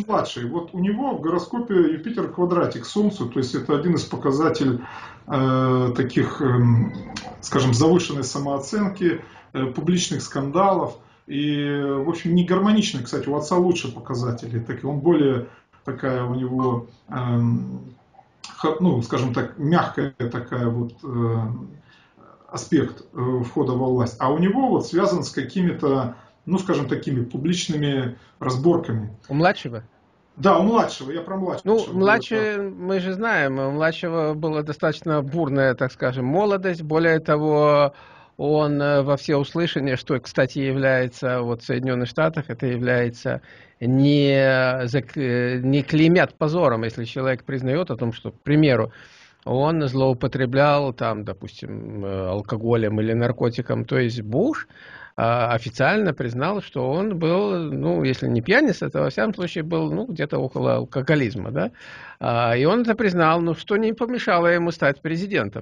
младший. Вот у него в гороскопе Юпитер квадратик к Солнцу, то есть это один из показателей таких, скажем, завышенной самооценки, публичных скандалов. И, в общем, не гармоничный, кстати, у отца лучше показатели. Так, он более такая у него, ну, скажем так, мягкая такая вот аспект входа во власть. А у него вот связан с какими-то, ну, скажем, такими публичными разборками. У младшего? Да, у младшего, я про Ну, младшего говорю. младший, мы же знаем, у младшего была достаточно бурная, так скажем, молодость. Более того, он во всеуслышание, что, кстати, является вот в Соединенных Штатах, это является не клеймят позором, если человек признает о том, что, к примеру, он злоупотреблял там, допустим, алкоголем или наркотиком. То есть Буш официально признал, что он был, ну, если не пьяница, то во всяком случае был, ну, где-то около алкоголизма, да. И он это признал, но что не помешало ему стать президентом.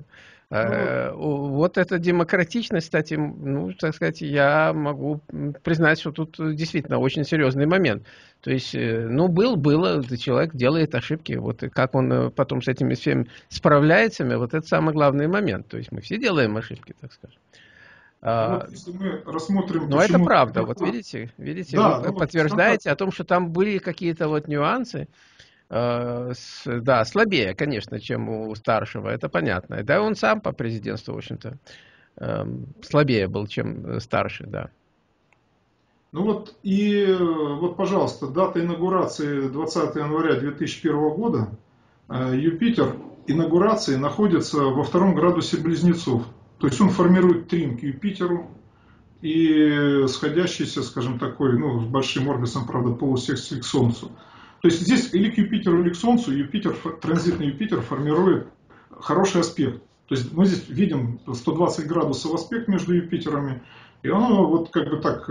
Вот эта демократичность, кстати, ну, так сказать, я могу признать, что тут действительно очень серьезный момент. То есть, ну, было, человек делает ошибки, вот и как он потом с этими всеми справляется, вот это самый главный момент. То есть мы все делаем ошибки, так скажем. Вот если мы рассмотрим, Но это почему... правда, вот видите, Да, вы ну вот скажем так, подтверждаете о том, что там были какие-то вот нюансы, да, слабее, конечно, чем у старшего, это понятно. Да, он сам по президентству, в общем-то, слабее был, чем старший, да. ну вот и вот, пожалуйста, дата инаугурации 20 января 2001 года. Юпитер инаугурации находится во втором градусе Близнецов. То есть он формирует трин к Юпитеру и сходящийся, скажем, такой, ну, с большим орбисом, правда, полусекстиль к Солнцу. То есть здесь или к Юпитеру, или к Солнцу транзитный Юпитер формирует хороший аспект. То есть мы здесь видим 120 градусов аспект между Юпитерами, и он вот как бы так,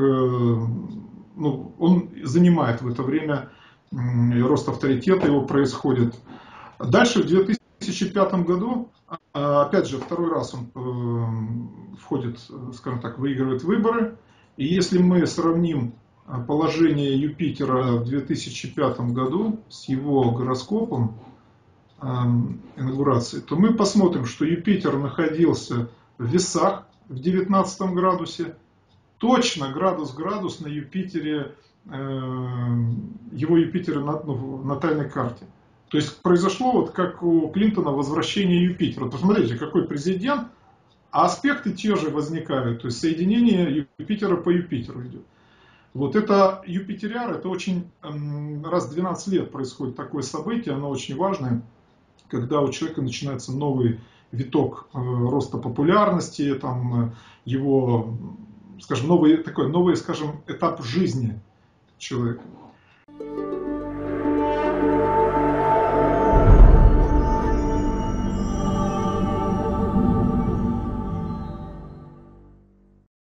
ну, он занимает в это время, рост авторитета его происходит. Дальше в 2005 году, опять же, второй раз он входит, скажем так, выигрывает выборы. И если мы сравним положение Юпитера в 2005 году с его гороскопом инаугурации, то мы посмотрим, что Юпитер находился в весах в 19 градусе, точно градус на Юпитере, его Юпитера в натальной карте. То есть произошло вот как у Клинтона возвращение Юпитера. Посмотрите, какой президент, а аспекты те же возникают. То есть соединение Юпитера по Юпитеру идет. Вот это Юпитериар, это очень раз в 12 лет происходит такое событие, оно очень важное, когда у человека начинается новый виток роста популярности, там, его, скажем, новый, скажем, этап жизни человека.